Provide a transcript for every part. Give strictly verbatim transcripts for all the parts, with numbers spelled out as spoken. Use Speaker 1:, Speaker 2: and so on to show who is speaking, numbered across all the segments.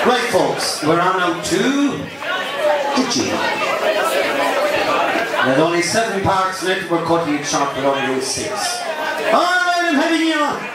Speaker 1: Right folks, we're on now to the G. There's only seven parts in it, we're cutting it short, we're only doing six. Alright, I'm having you on!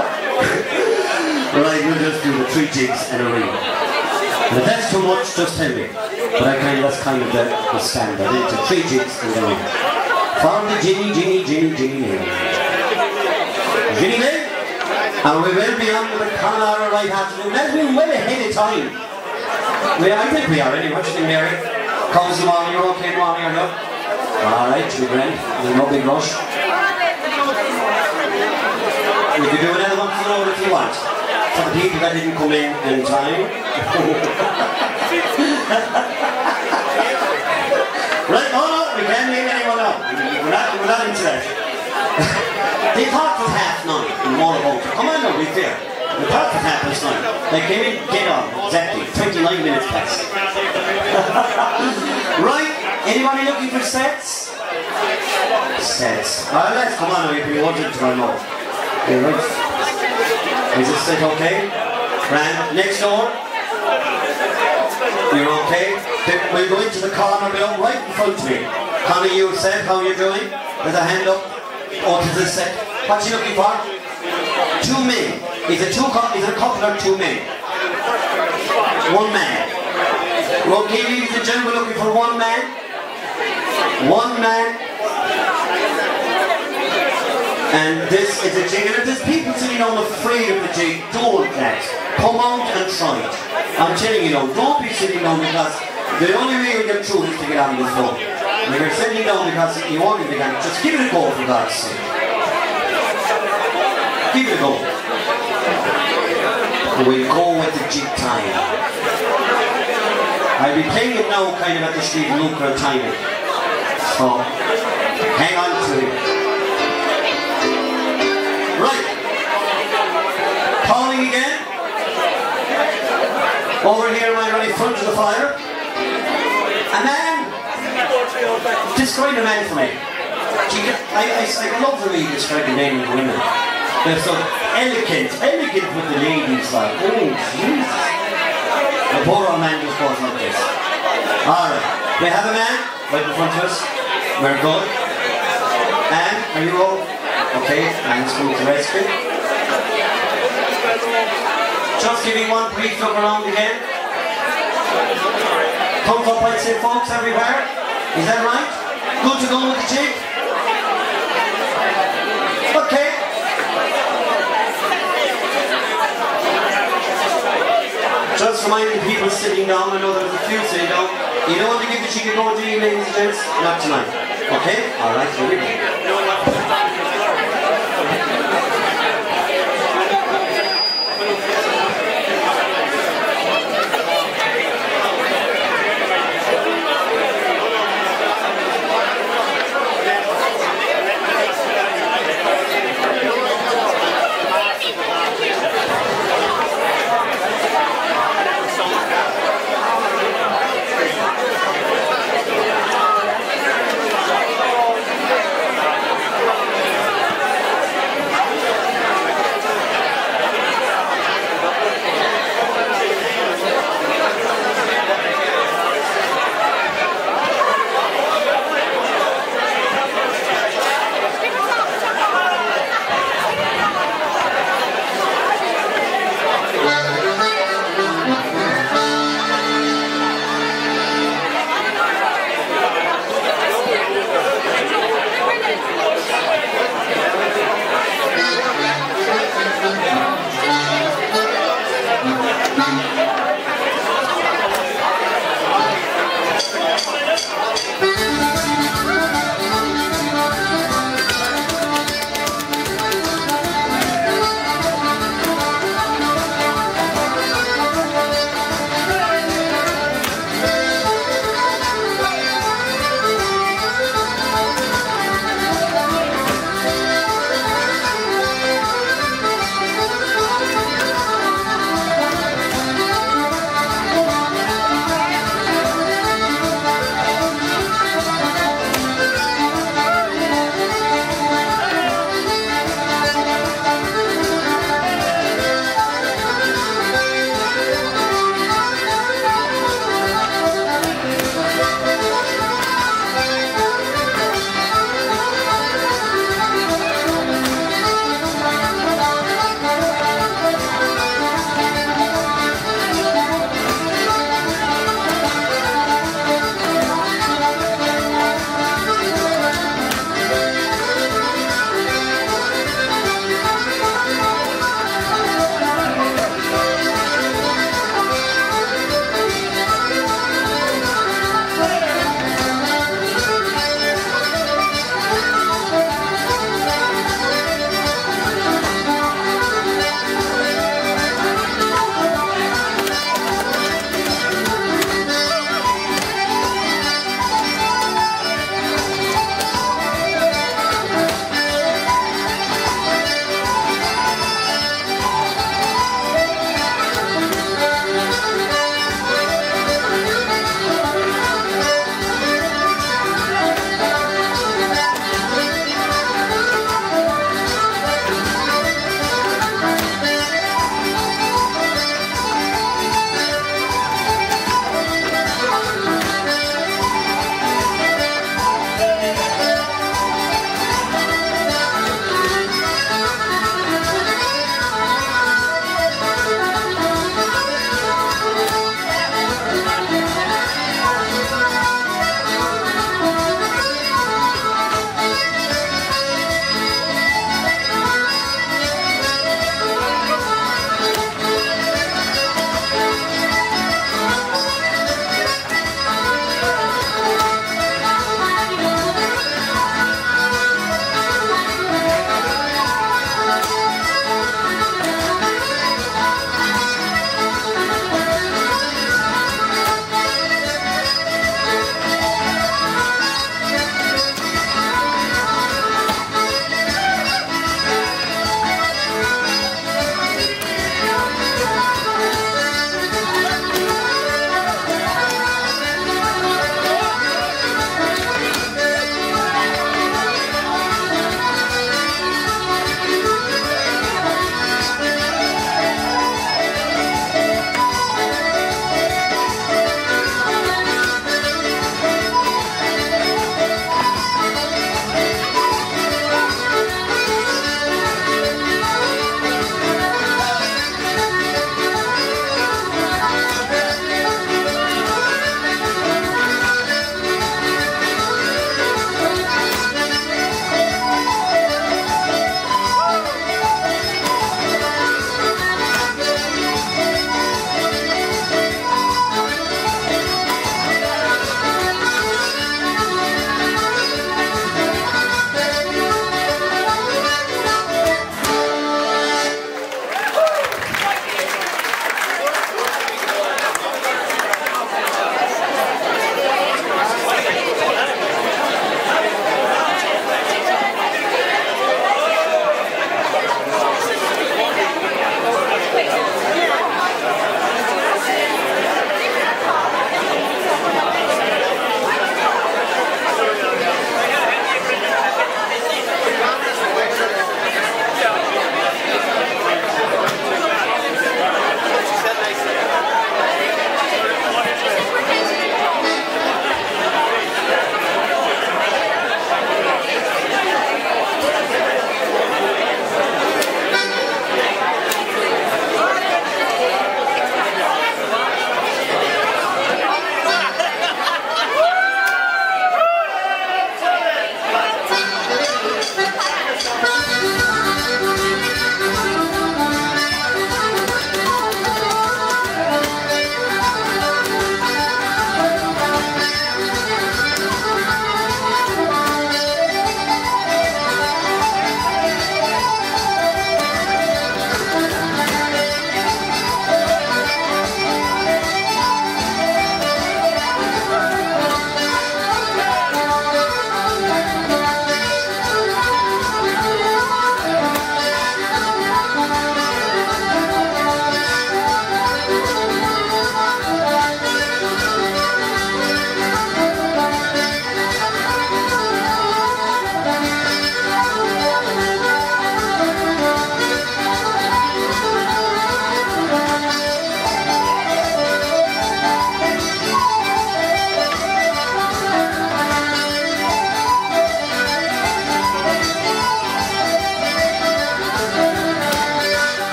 Speaker 1: Right, we'll just do the three jigs and a ring. If that's too much, just tell me. But I kind of, that's kind of the, the standard, into three jigs and a ring. For the Jenny, Jenny, Jenny, Jenny Ling. Jenny Ling? And we will be on with the Conor right afternoon. That's been well ahead of time. We, I think we are anyway. What do you think, Mary? Comes the morning, you're okay in the morning, are you? Alright, you're grand. There's no big rush. We could do another one tomorrow if you want. For the people that didn't come in in time. Right, no, no, we can't leave anyone out. We're not, we're not into that. They thought it was half nine in Motorboat. Come on now, be fair. They thought it was half past nine. They came in, get on, exactly, twenty-nine minutes past. Right, anybody looking for sets? Sets. Alright, let's come on now, you've been wanting to run more. You're right. Is this set okay? Ran, next door. You're okay? We'll go into the corner below, right in front of me. Connie, you said, how are you doing? With a hand up. Oh, to this set. What's he looking for? Two men. Is it two? Is it a couple or two men? One man. Okay, ladies and gentlemen, we're looking for one man. One man. And this is a jig. And if there's people sitting on afraid of the jig, don't that. Come out and try it. I'm telling you now, don't be sitting down because the only way you'll get through is to get on the floor. And if you're sitting down because you want it again, just give it a go for God's sake. Give it a go. We'll go with the jig time. I'll be playing it now kind of at the Sliabh Luachra timing. So, hang on to it. Right. Calling again. Over here, right on in front of the fire. A man. Describe a man for me. I, I, I love the way you describe the men and women. They're so elegant, elegant with the ladies, like, oh, Jesus. The poor old man just goes like this. Alright, we have a man right in front of us. We're good. And, are you all? Okay, man's going to rescue. Just giving one brief look around again. Thumbs up, I'd say, folks, everywhere. Is that right? Good to go with the jig? Okay. Just reminding people sitting down, I know there's a few sitting down. You don't want to give the jig a go, do you, ladies and gents? Not tonight. Okay? Alright, here we go.